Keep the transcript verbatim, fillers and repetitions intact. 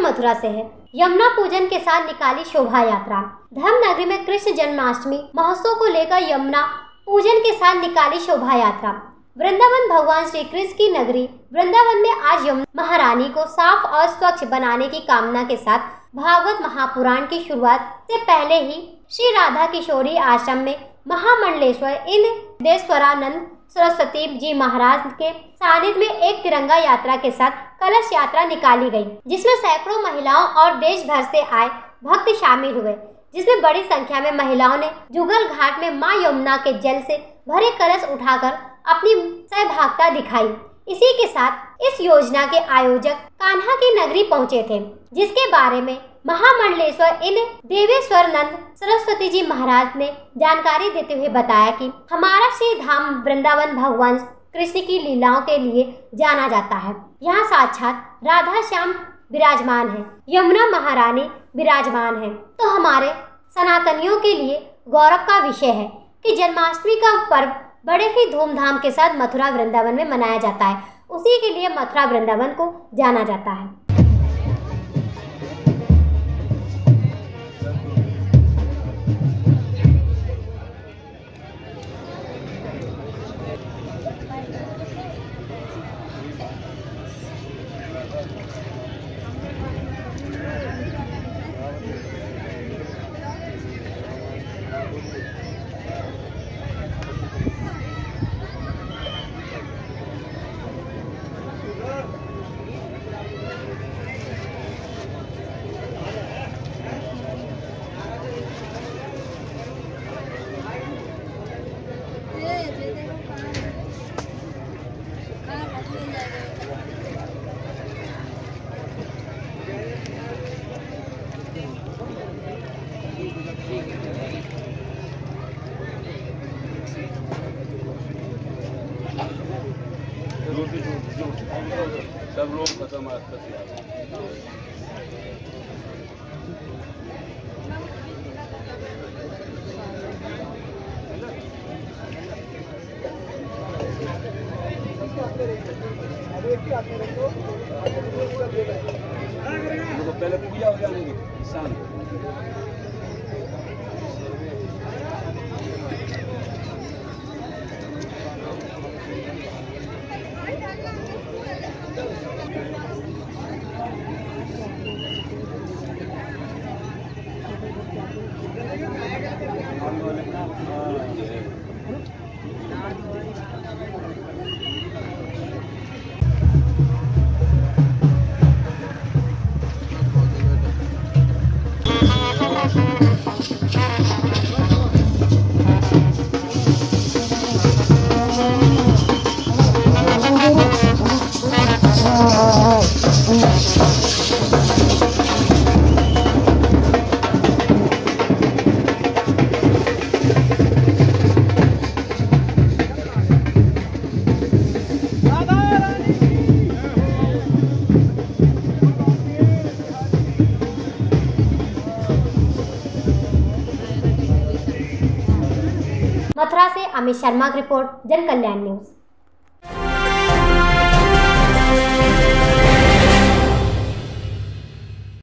मथुरा से है। यमुना पूजन के साथ निकाली शोभा यात्रा। धर्मनगरी में कृष्ण जन्माष्टमी महोत्सव को लेकर यमुना पूजन के साथ निकाली शोभा यात्रा। वृंदावन भगवान श्री कृष्ण की नगरी वृंदावन में आज यमुना महारानी को साफ और स्वच्छ बनाने की कामना के साथ भागवत महापुराण की शुरुआत से पहले ही श्री राधा किशोरी आश्रम में महामंडलेश्वर इंद्रदेश्वरानंद सरस्वती जी महाराज के सानिध्य में एक तिरंगा यात्रा के साथ कलश यात्रा निकाली गई, जिसमें सैकड़ों महिलाओं और देश भर से आए भक्त शामिल हुए, जिसमें बड़ी संख्या में महिलाओं ने जुगल घाट में मां यमुना के जल से भरे कलश उठाकर अपनी सहभागिता दिखाई। इसी के साथ इस योजना के आयोजक कान्हा की नगरी पहुंचे थे, जिसके बारे में महामंडलेश्वर इंद्र देवेश्वरानंद सरस्वती जी महाराज ने जानकारी देते हुए बताया कि हमारा श्री धाम वृंदावन भगवान कृष्ण की लीलाओं के लिए जाना जाता है। यहाँ साक्षात राधा श्याम विराजमान है, यमुना महारानी विराजमान है। तो हमारे सनातनियों के लिए गौरव का विषय है कि जन्माष्टमी का पर्व बड़े ही धूमधाम के साथ मथुरा वृंदावन में मनाया जाता है। उसी के लिए मथुरा वृंदावन को जाना जाता है। सब लोग खत्म पहले पूजा हो जाएंगे किसान। मथुरा से अमित शर्मा की रिपोर्ट, जन कल्याण न्यूज।